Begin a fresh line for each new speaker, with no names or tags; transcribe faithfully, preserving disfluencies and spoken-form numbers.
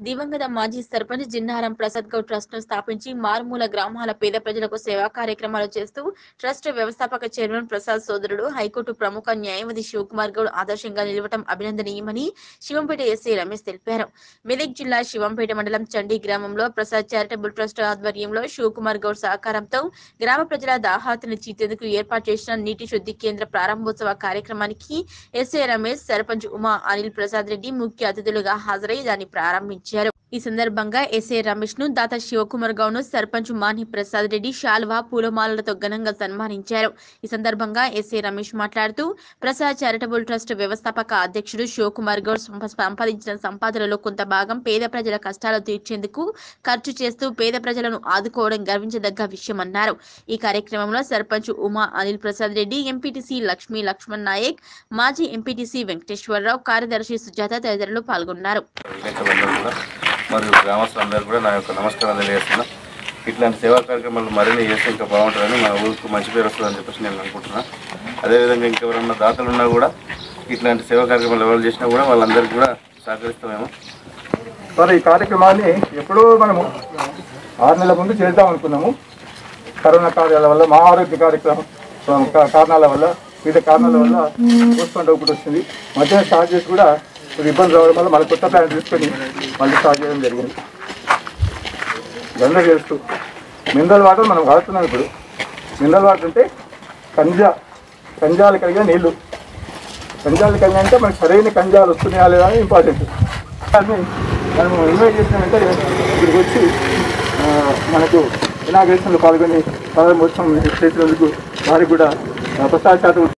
దివంగత మాజీ సర్పంచ్ జిన్నారం ప్రసాద్ గౌడ్ ట్రస్ట్ ను స్థాపించి మారుమూల గ్రామాల పేద ప్రజలకు సేవా కార్యక్రమాలు చేస్తూ ట్రస్ట్ వ్యవస్థాపక చైర్మన్ ప్రసాద్ సోదరుడు హైకోర్టు ప్రముఖ న్యాయవాది శివకుమార్ గౌడ్ ఆదర్శంగా నిలవటం అభినందనీయమని శివంపేట ఎస్ఐ రమేష్ తెలిపారు. మెదక్ జిల్లా శివంపేట మండలం చండీ గ్రామంలో ప్రసాద్ చారిటబుల్ ట్రస్ట్ ఆధ్వర్యంలో శివకుమార్ గౌడ్ సహకారంతో గ్రామ ప్రజల దాహార్తిని తీర్చేందుకు ఏర్పాటు చేసిన నీటి శుద్ధి కేంద్ర ప్రారంభోత్సవ కార్యక్రమానికి ఎస్ఐ రమేష్, సర్పంచ్ ఉమా అనిల్ ప్రసాద్ రెడ్డి ముఖ్య అతిథులుగా హాజరై దాన్ని ప్రారంభించారు. ఈ సందర్భంగా ఎస్ఐ రమేష్ ను దాత శివకుమార్ గౌడ్ ను సర్పంచ్ మాని ప్రసాద్ రెడ్డి శాల్వా పూలమాలలతో ఘనంగా సన్మానించారు. ఈ సందర్భంగా ఎస్ఐ రమేష్ మాట్లాడుతూ ప్రసాద్ చారిటబుల్ ట్రస్ట్ వ్యవస్థాపక అధ్యక్షుడు శివకుమార్ గౌడ్ సంపాదించిన సంపాదనలో కొంత భాగం పేద ప్రజల కష్టాలు తీర్చేందుకు ఖర్చు చేస్తూ పేద ప్రజలను ఆదుకోవడం గర్వించదగ్గ విషయమన్నారు. ఈ కార్యక్రమంలో సర్పంచ్ ఉమా అనిల్ ప్రసాద్ రెడ్డి, ఎంపీటీసీ లక్ష్మీ లక్ష్మణ్ నాయక్, మాజీ ఎంపీటీసీ వెంకటేశ్వరరావు, కార్యదర్శి సుజాత తదితరులు పాల్గొన్నారు.
మరియు గ్రామస్తులందరూ కూడా నా యొక్క నమస్కారాలు తెలియజేస్తున్నా. ఇట్లాంటి సేవా కార్యక్రమాలు మరిన్ని చేస్తే ఇంకా బాగుంటుందని, మన ఊరికి మంచి పేరు వస్తుందని చెప్పేసి నేను అనుకుంటున్నా. అదేవిధంగా ఇంకెవరన్నా దాతలు ఉన్నా కూడా ఇట్లాంటి సేవా కార్యక్రమాలు ఎవరు చేసినా కూడా వాళ్ళందరికీ కూడా సహకరిస్తామేమో.
మరి ఈ కార్యక్రమాన్ని ఎప్పుడో మనము ఆరు నెలల ముందు చేద్దాం అనుకున్నాము. కరోనా కార్యాల వల్ల, మా ఆరోగ్య కార్యక్రమం కారణాల వల్ల, వివిధ కారణాల వల్ల పోస్ట్పోన్ ఒకటి వచ్చింది. మధ్యాహ్నం స్టార్ట్ చేసి కూడా ఇప్పుడు ఇబ్బంది రావడం వల్ల మళ్ళీ కొత్త ప్లాన్ తీసుకొని మళ్ళీ స్టార్ట్ చేయడం జరిగింది. గంద చేస్తూ మినరల్ వాటర్ మనం వాడుతున్నాం. ఇప్పుడు మినరల్ వాటర్ అంటే కంజా కంజాలు కలిగిన నీళ్ళు. కంజాలు కలిగిన అంటే మనకు సరైన కంజాలు వస్తున్నాయా లేదా అని ఇంపార్టెంట్. కానీ మనం ఇన్వైట్ చేసినామంటే ఇక్కడికి వచ్చి మనకు ఇనాగ్రేషన్లో పాల్గొని ప్రారంభోత్సవం చేసినందుకు వారికి కూడా ప్రసాద్ చారిటబుల్